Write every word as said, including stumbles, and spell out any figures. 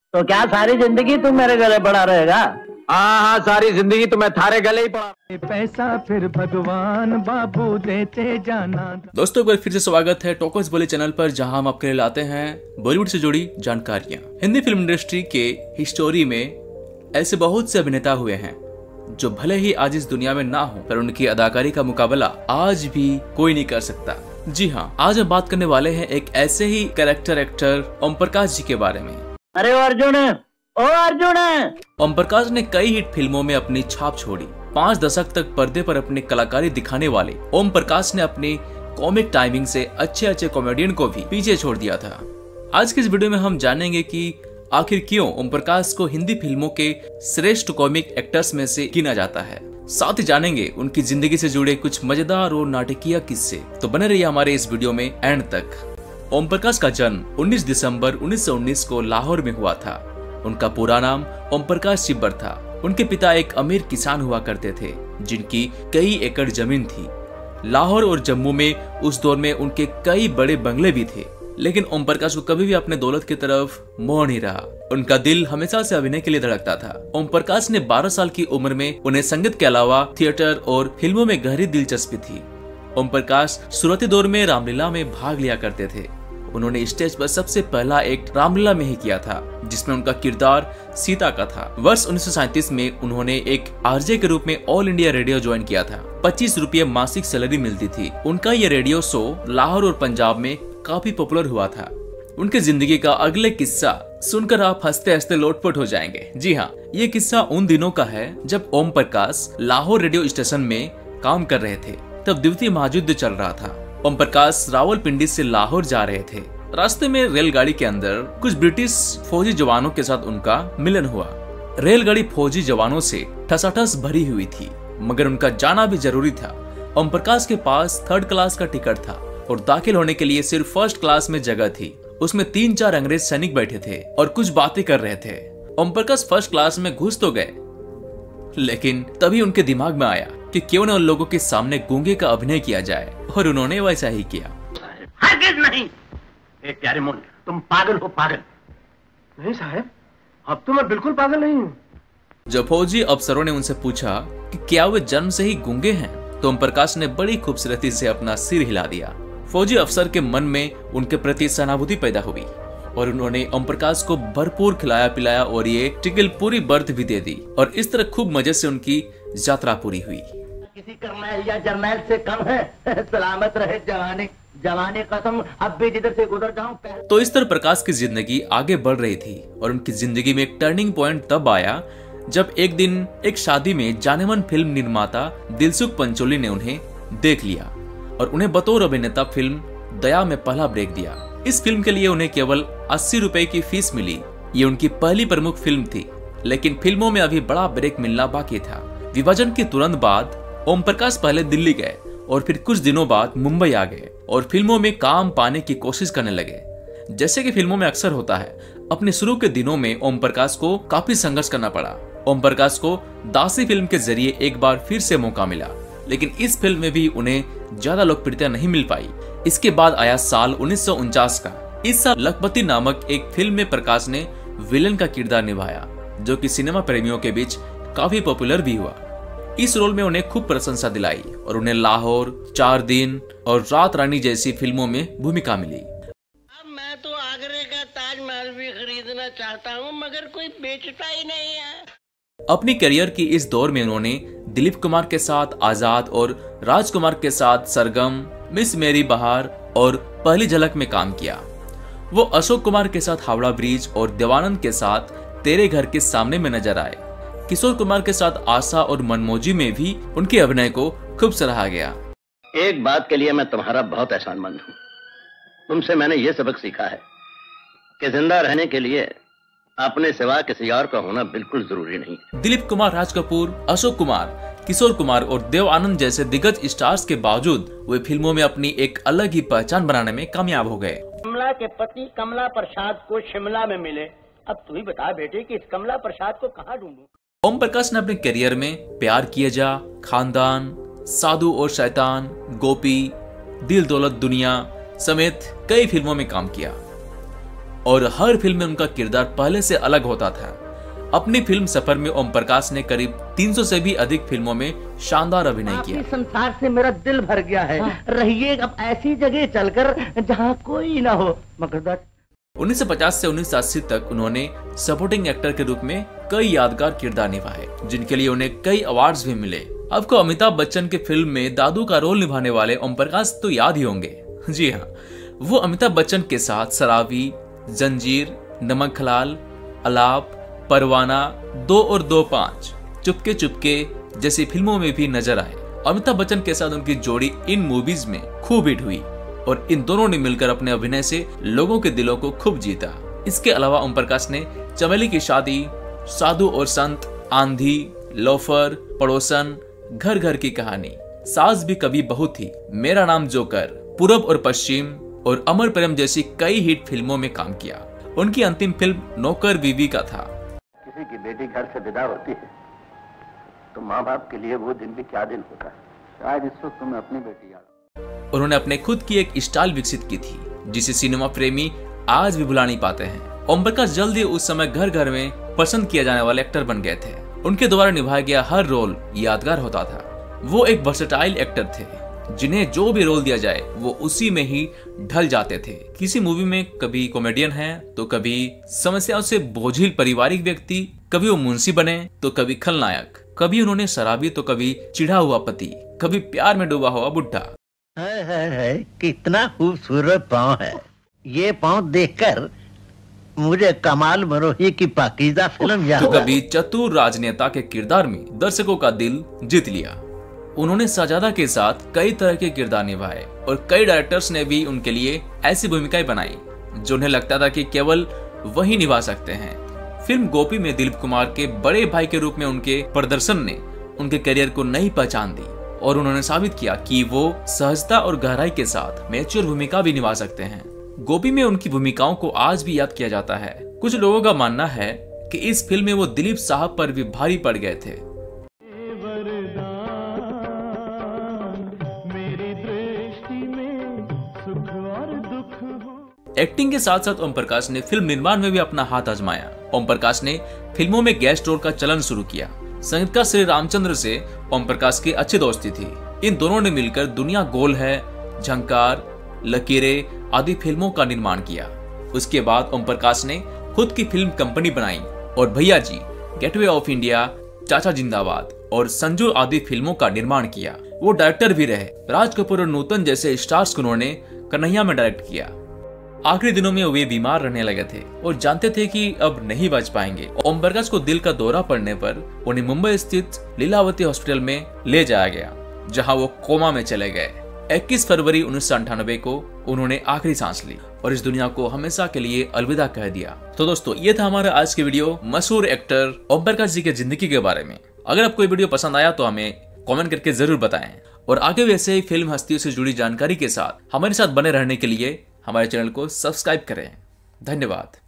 तो क्या सारी जिंदगी तुम मेरे गले पड़ा रहेगा? हाँ हाँ, सारी जिंदगी तुम्हें थारे गले ही पड़ा। पैसा फिर भगवान बाबू देते जाना। दोस्तों, एक बार फिर से स्वागत है टॉकर्स बोली चैनल पर, जहां हम आपके लिए लाते हैं बॉलीवुड से जुड़ी जानकारियां। हिंदी फिल्म इंडस्ट्री के हिस्टोरी में ऐसे बहुत से अभिनेता हुए हैं जो भले ही आज इस दुनिया में ना हो, पर उनकी अदाकारी का मुकाबला आज भी कोई नहीं कर सकता। जी हाँ, आज हम बात करने वाले हैं एक ऐसे ही कैरेक्टर एक्टर ओम प्रकाश जी के बारे में। अरे अर्जुन, ओ अर्जुन! ओम प्रकाश ने कई हिट फिल्मों में अपनी छाप छोड़ी। पाँच दशक तक पर्दे पर अपनी कलाकारी दिखाने वाले ओम प्रकाश ने अपनी कॉमिक टाइमिंग से अच्छे अच्छे कॉमेडियन को भी पीछे छोड़ दिया था। आज की इस वीडियो में हम जानेंगे कि आखिर क्यों ओम प्रकाश को हिंदी फिल्मों के श्रेष्ठ कॉमिक एक्टर्स में से गिना जाता है। साथ ही जानेंगे उनकी जिंदगी से जुड़े कुछ मजेदार और नाटकीय किस्से। तो बने रहिए हमारे इस वीडियो में एंड तक। ओम प्रकाश का जन्म उन्नीस दिसंबर उन्नीस सौ उन्नीस को लाहौर में हुआ था। उनका पूरा नाम ओम प्रकाश चिब्बर था। उनके पिता एक अमीर किसान हुआ करते थे जिनकी कई एकड़ जमीन थी। लाहौर और जम्मू में उस दौर में उनके कई बड़े बंगले भी थे, लेकिन ओम प्रकाश को कभी भी अपने दौलत की तरफ मोह नहीं रहा। उनका दिल हमेशा से अभिनय के लिए धड़कता था। ओम प्रकाश ने बारह साल की उम्र में उन्हें संगीत के अलावा थिएटर और फिल्मों में गहरी दिलचस्पी थी। ओम प्रकाश शुरुआती दौर में रामलीला में भाग लिया करते थे। उन्होंने स्टेज पर सबसे पहला एक्ट रामलीला में ही किया था, जिसमें उनका किरदार सीता का था। वर्ष उन्नीस सौ सैंतीस में उन्होंने एक आरजे के रूप में ऑल इंडिया रेडियो ज्वाइन किया था। पच्चीस रुपये मासिक सैलरी मिलती थी। उनका ये रेडियो शो लाहौर और पंजाब में काफी पॉपुलर हुआ था। उनकी जिंदगी का अगले किस्सा सुनकर आप हंसते हंसते लोटपोट हो जाएंगे। जी हाँ, ये किस्सा उन दिनों का है जब ओम प्रकाश लाहौर रेडियो स्टेशन में काम कर रहे थे। तब द्वितीय महायुद्ध चल रहा था। ओम प्रकाश रावलपिंडी से लाहौर जा रहे थे। रास्ते में रेलगाड़ी के अंदर कुछ ब्रिटिश फौजी जवानों के साथ उनका मिलन हुआ। रेलगाड़ी फौजी जवानों से ठसाठस भरी हुई थी, मगर उनका जाना भी जरूरी था। ओम प्रकाश के पास थर्ड क्लास का टिकट था और दाखिल होने के लिए सिर्फ फर्स्ट क्लास में जगह थी। उसमें तीन चार अंग्रेज सैनिक बैठे थे और कुछ बातें कर रहे थे। ओम प्रकाश फर्स्ट क्लास में घुस तो गए, लेकिन तभी उनके दिमाग में आया कि क्यों न उन लोगों के सामने गूंगे का अभिनय किया जाए, और उन्होंने वैसा ही किया। हरगिज़ नहीं। ए प्यारे मोन, तुम पागल हो, पागल। नहीं साहब, अब तो मैं बिल्कुल पागल नहीं हूँ। जब फौजी अफसरों ने उनसे पूछा कि क्या वे जन्म से ही गूंगे हैं, तो ओम प्रकाश ने बड़ी खूबसूरती से अपना सिर हिला दिया। फौजी अफसर के मन में उनके प्रति सहानुभूति पैदा हुई और उन्होंने ओम प्रकाश को भरपूर खिलाया पिलाया और ये टिकल पूरी बर्थ भी दे दी, और इस तरह खूब मजे से उनकी यात्रा पूरी हुई। किसी कर्नल या जर्नैल से कम है। सलामत रहे जवानी, जवानी कसम, अब भी जिधर से गुजर जाऊं। तो इस तरह प्रकाश की जिंदगी आगे बढ़ रही थी, और उनकी जिंदगी में एक टर्निंग पॉइंट तब आया जब एक दिन एक शादी में जानेमन फिल्म निर्माता दिलसुख पंचोली ने उन्हें देख लिया और उन्हें बतौर अभिनेता फिल्म दया में पहला ब्रेक दिया। इस फिल्म के लिए उन्हें केवल अस्सी रुपए की फीस मिली। ये उनकी पहली प्रमुख फिल्म थी, लेकिन फिल्मों में अभी बड़ा ब्रेक मिलना बाकी था। विभाजन के तुरंत बाद ओम प्रकाश पहले दिल्ली गए और फिर कुछ दिनों बाद मुंबई आ गए और फिल्मों में काम पाने की कोशिश करने लगे। जैसे कि फिल्मों में अक्सर होता है, अपने शुरू के दिनों में ओम प्रकाश को काफी संघर्ष करना पड़ा। ओम प्रकाश को दासी फिल्म के जरिए एक बार फिर से मौका मिला, लेकिन इस फिल्म में भी उन्हें ज्यादा लोकप्रियता नहीं मिल पाई। इसके बाद आया साल उन्नीस सौ उनचास का। इस साल लखपति नामक एक फिल्म में प्रकाश ने विलेन का किरदार निभाया, जो कि सिनेमा प्रेमियों के बीच काफी पॉपुलर भी हुआ। इस रोल में उन्हें खूब प्रशंसा दिलाई और उन्हें लाहौर, चार दिन और रात रानी जैसी फिल्मों में भूमिका मिली। अब मैं तो आगरे का ताजमहल भी खरीदना चाहता हूँ, मगर कोई बेचता ही नहीं है। अपनी करियर की इस दौर में उन्होंने दिलीप कुमार के साथ आजाद और राजकुमार के साथ सरगम, मिस मेरी बहार और पहली झलक में काम किया। वो अशोक कुमार के साथ हावड़ा ब्रिज और देवानंद के साथ तेरे घर के सामने में नजर आए। किशोर कुमार के साथ आशा और मनमोजी में भी उनके अभिनय को खूब सराहा गया। एक बात के लिए मैं तुम्हारा बहुत एहसानमंद हूँ। तुमसे मैंने ये सबक सीखा है कि जिंदा रहने के लिए अपने सिवा किसी और का होना बिल्कुल जरूरी नहीं। दिलीप कुमार, राज कपूर, अशोक कुमार, किशोर कुमार और देव आनंद जैसे दिग्गज स्टार्स के बावजूद वे फिल्मों में अपनी एक अलग ही पहचान बनाने में कामयाब हो गए। कमला के पति कमला प्रसाद को शिमला में मिले। अब तू ही बता बेटे कि इस कमला प्रसाद को कहाँ ढूंढूं? ओम प्रकाश ने अपने करियर में प्यार किए जा, खानदान, साधु और शैतान, गोपी, दिल दौलत दुनिया समेत कई फिल्मों में काम किया। और हर फिल्म में उनका किरदार पहले से अलग होता था। अपनी फिल्म सफर में ओम प्रकाश ने करीब तीन सौ से भी अधिक फिल्मों में शानदार अभिनय किया। संसार से मेरा दिल भर गया है। हाँ। रहिए अब ऐसी जगह चलकर जहाँ कोई ना हो। मकरदार उन्नीस सौ पचास से उन्नीस सौ अस्सी तक उन्होंने सपोर्टिंग एक्टर के रूप में कई यादगार किरदार निभाए, जिनके लिए उन्हें कई अवार्ड्स भी मिले। आपको अमिताभ बच्चन के फिल्म में दादू का रोल निभाने वाले ओम प्रकाश तो याद ही होंगे। जी हाँ, वो अमिताभ बच्चन के साथ सराबी, जंजीर, नमक हलाल, अलाप, परवाना, दो और दो पांच, चुपके चुपके जैसी फिल्मों में भी नजर आए। अमिताभ बच्चन के साथ उनकी जोड़ी इन मूवीज में खूब हिट हुई और इन दोनों ने मिलकर अपने अभिनय से लोगों के दिलों को खूब जीता। इसके अलावा ओम प्रकाश ने चमेली की शादी, साधु और संत, आंधी, लोफर, पड़ोसन, घर घर की कहानी, सास भी कभी बहू थी, मेरा नाम जोकर, पूरब और पश्चिम और अमर प्रेम जैसी कई हिट फिल्मों में काम किया। उनकी अंतिम फिल्म नौकर बीवी का था। किसी की बेटी घर से विदा होती है तो माँ बाप के लिए वो दिन भी क्या दिन होता है। शायद इस वक्त तुम्हें अपनी बेटी याद। उन्होंने अपने खुद की एक स्टाइल विकसित की थी जिसे सिनेमा प्रेमी आज भी भुला नहीं पाते हैं। ओम प्रकाश जल्द ही उस समय घर घर में पसंद किया जाने वाले एक्टर बन गए थे। उनके द्वारा निभाया गया हर रोल यादगार होता था। वो एक वर्सेटाइल एक्टर थे जिन्हें जो भी रोल दिया जाए वो उसी में ही ढल जाते थे। किसी मूवी में कभी कॉमेडियन है तो कभी समस्याओं से बोझिल पारिवारिक व्यक्ति, कभी वो मुंशी बने तो कभी खलनायक, कभी उन्होंने शराबी तो कभी चिढ़ा हुआ पति, कभी प्यार में डूबा हुआ बुढ़ा। है, है, है, कितना खूबसूरत पाँव है। ये पाँव देखकर मुझे कमाल मरोही की पाकीज़ा फिल्म याद। तो कभी चतुर राजनेता के किरदार में दर्शकों का दिल जीत लिया। उन्होंने सजादा के साथ कई तरह के किरदार निभाए और कई डायरेक्टर्स ने भी उनके लिए ऐसी भूमिकाएं बनाई जो उन्हें लगता था कि केवल वही निभा सकते हैं। फिल्म गोपी में दिलीप कुमार के बड़े भाई के रूप में उनके प्रदर्शन ने उनके करियर को नई पहचान दी और उन्होंने साबित किया कि वो सहजता और गहराई के साथ मैच्योर भूमिका भी निभा सकते हैं। गोपी में उनकी भूमिकाओं को आज भी याद किया जाता है। कुछ लोगों का मानना है कि इस फिल्म में वो दिलीप साहब पर भी भारी पड़ गए थे। एक्टिंग के साथ साथ ओम प्रकाश ने फिल्म निर्माण में भी अपना हाथ आजमाया। ओम प्रकाश ने फिल्मों में गेस्ट रोल का चलन शुरू किया। संगीतकार श्री रामचंद्र से ओम प्रकाश की अच्छी दोस्ती थी। इन दोनों ने मिलकर दुनिया गोल है, झंकार, लकीरें आदि फिल्मों का निर्माण किया। उसके बाद ओम प्रकाश ने खुद की फिल्म कंपनी बनाई और भैया जी, गेटवे ऑफ इंडिया, चाचा जिंदाबाद और संजू आदि फिल्मों का निर्माण किया। वो डायरेक्टर भी रहे। राज कपूर और नूतन जैसे स्टार्स को उन्होंने कन्हैया में डायरेक्ट किया। आखिरी दिनों में वे बीमार रहने लगे थे और जानते थे कि अब नहीं बच पाएंगे। ओम प्रकाश को दिल का दौरा पड़ने पर उन्हें मुंबई स्थित लीलावती हॉस्पिटल में ले जाया गया, जहां वो कोमा में चले गए। इक्कीस फरवरी उन्नीस सौ अंठानबे को उन्होंने आखिरी सांस ली और इस दुनिया को हमेशा के लिए अलविदा कह दिया। तो दोस्तों, ये था हमारा आज की वीडियो मशहूर एक्टर ओम प्रकाश जी के जिंदगी के बारे में। अगर आपको ये वीडियो पसंद आया तो हमें कमेंट करके जरूर बताएं और आगे वैसे ही फिल्म हस्तियों से जुड़ी जानकारी के साथ हमारे साथ बने रहने के लिए हमारे चैनल को सब्सक्राइब करें। धन्यवाद।